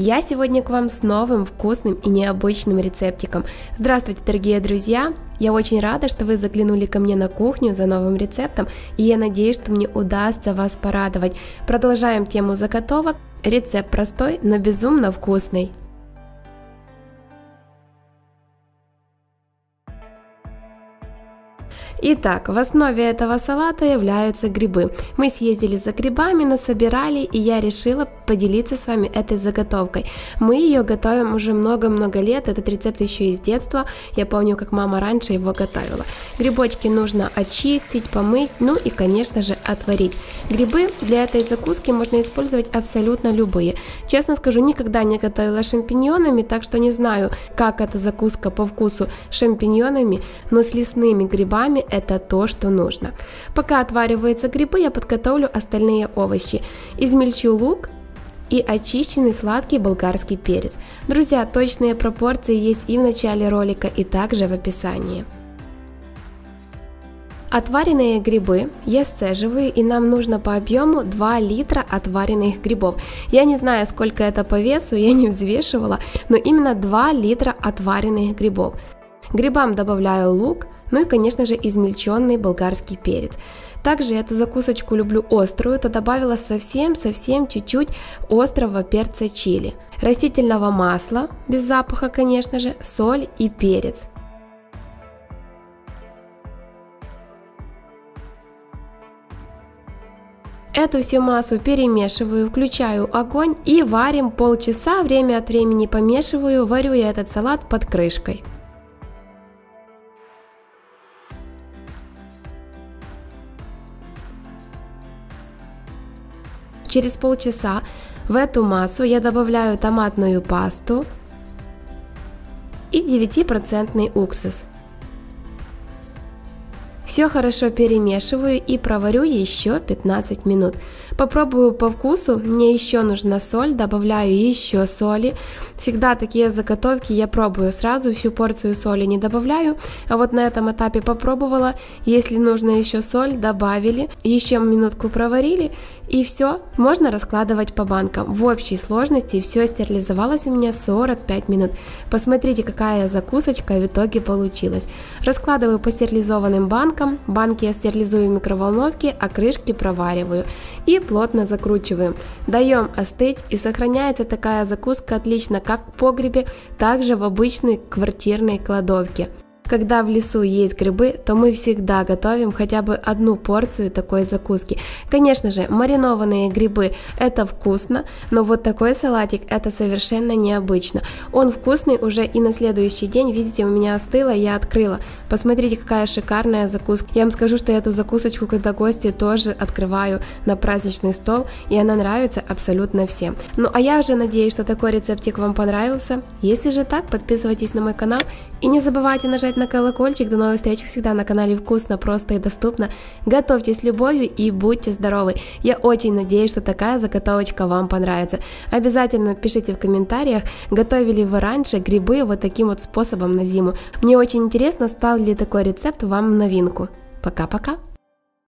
Я сегодня к вам с новым вкусным и необычным рецептиком. Здравствуйте, дорогие друзья! Я очень рада, что вы заглянули ко мне на кухню за новым рецептом, и я надеюсь, что мне удастся вас порадовать. Продолжаем тему заготовок. Рецепт простой, но безумно вкусный. Итак, в основе этого салата являются грибы. Мы съездили за грибами, насобирали, и я решила поделиться с вами этой заготовкой. Мы ее готовим уже много-много лет, этот рецепт еще из детства, я помню, как мама раньше его готовила. Грибочки нужно очистить, помыть, ну и, конечно же, отварить. Грибы для этой закуски можно использовать абсолютно любые. Честно скажу, никогда не готовила шампиньонами, так что не знаю, как эта закуска по вкусу с шампиньонами, но с лесными грибами это то, что нужно. Пока отвариваются грибы, я подготовлю остальные овощи. Измельчу лук и очищенный сладкий болгарский перец. Друзья, точные пропорции есть и в начале ролика, и также в описании. Отваренные грибы я сцеживаю, и нам нужно по объему 2 литра отваренных грибов. Я не знаю, сколько это по весу, я не взвешивала, но именно 2 литра отваренных грибов. К грибам добавляю лук, ну и, конечно же, измельченный болгарский перец. Также эту закусочку люблю острую, то добавила совсем чуть-чуть острого перца чили, растительного масла, без запаха, конечно же, соль и перец. Эту всю массу перемешиваю, включаю огонь и варим полчаса, время от времени помешиваю, варю я этот салат под крышкой. Через полчаса в эту массу я добавляю томатную пасту и 9% уксус. Все хорошо перемешиваю и проварю еще 15 минут. Попробую по вкусу, мне еще нужна соль, добавляю еще соли. Всегда такие заготовки я пробую сразу, всю порцию соли не добавляю, а вот на этом этапе попробовала, если нужно еще соль, добавили, еще минутку проварили, и все, можно раскладывать по банкам. В общей сложности все стерилизовалось у меня 45 минут. Посмотрите, какая закусочка в итоге получилась. Раскладываю по стерилизованным банкам, банки я стерилизую в микроволновке, а крышки провариваю. И плотно закручиваем. Даем остыть, и сохраняется такая закуска отлично как в погребе, так же в обычной квартирной кладовке. Когда в лесу есть грибы, то мы всегда готовим хотя бы одну порцию такой закуски. Конечно же, маринованные грибы это вкусно, но вот такой салатик это совершенно необычно. Он вкусный уже и на следующий день, видите, у меня остыло, я открыла. Посмотрите, какая шикарная закуска. Я вам скажу, что эту закусочку, когда гости, тоже открываю на праздничный стол, и она нравится абсолютно всем. Ну а я уже надеюсь, что такой рецептик вам понравился. Если же так, подписывайтесь на мой канал и не забывайте нажать на колокольчик. До новых встреч всегда на канале Вкусно, просто и доступно. Готовьте с любовью и будьте здоровы. Я очень надеюсь, что такая заготовочка вам понравится. Обязательно пишите в комментариях, готовили вы раньше грибы вот таким вот способом на зиму. Мне очень интересно, стал ли такой рецепт вам в новинку. Пока-пока!